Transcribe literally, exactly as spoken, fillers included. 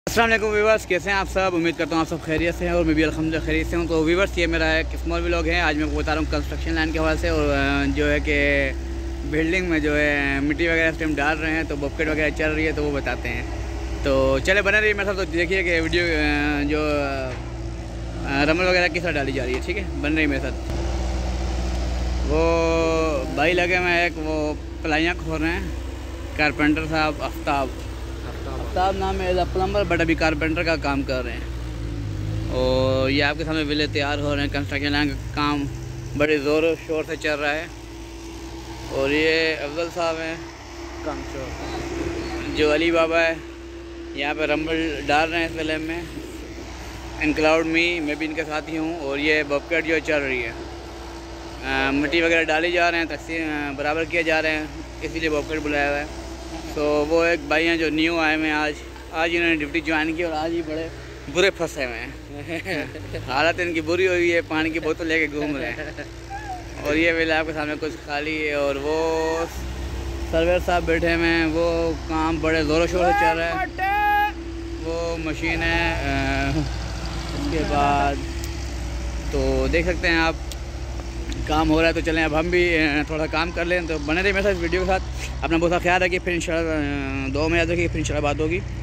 अस्सलाम वालेकुम व्यूवर्स, कैसे हैं आप सब। उम्मीद करता हूँ आप सब खैरियत से हैं और मैं भी अल्हम्दुलिल्लाह खैरियत से हूँ। तो व्यूवर्स, ये मेरा एक स्मॉल व्लॉग है। आज मैं आपको बता रहा हूँ कंस्ट्रक्शन लाइन के हवाले से, और जो है कि बिल्डिंग में जो है मिट्टी वगैरह इस टाइम डाल रहे हैं, तो बॉबकेट वगैरह चल रही है, तो वो बताते हैं। तो चले बने रहिए मेरे साथ। तो देखिए कि वीडियो जो रमल वगैरह किस तरह डाली जा रही है। ठीक है, बन रही मेरे साथ। वो भाई लगे हुए एक वो प्लाइयाँ खोल रहे हैं, कारपेंटर साहब आफ्ताब आफ्ताब नाम है प्लम्बर, बट अभी कारपेंटर का काम कर रहे हैं। और ये आपके सामने विले तैयार हो रहे हैं। कंस्ट्रक्शन लाइन का काम बड़े ज़ोर शोर से चल रहा है। और ये अफजल साहब हैं काम शोर, जो अली बाबा है यहाँ पे रंबल डाल रहे हैं इस विले में। इनक्लाउड मी, मैं भी इनके साथ ही हूँ। और ये बॉबकेट जो चल रही है, आ, मिट्टी वगैरह डाली जा रहे हैं, तकसीम बराबर किए जा रहे हैं, इसीलिए बॉबकेट बुलाया हुआ है। तो वो एक भाई हैं जो न्यू आए हुए हैं, आज आज इन्होंने ड्यूटी ज्वाइन की और आज ही बड़े बुरे फंसे हुए हैं। हालत इनकी बुरी हुई है, पानी की बोतल लेके घूम रहे हैं। और ये वेला आपके सामने कुछ खाली है। और वो सर्वेयर साहब बैठे हुए हैं, वो काम बड़े ज़ोरों शोर से चल रहा है। वो मशीन है। उसके बाद तो देख सकते हैं आप काम हो रहा है। तो चलें अब हम भी थोड़ा काम कर लें। तो बने रहिए मेरे साथ इस वीडियो के साथ। अपना बहुत सा ख्याल रखिए। फिर इंशाल्लाह दो में याद रखिए, फिर इंशाल्लाह बात होगी।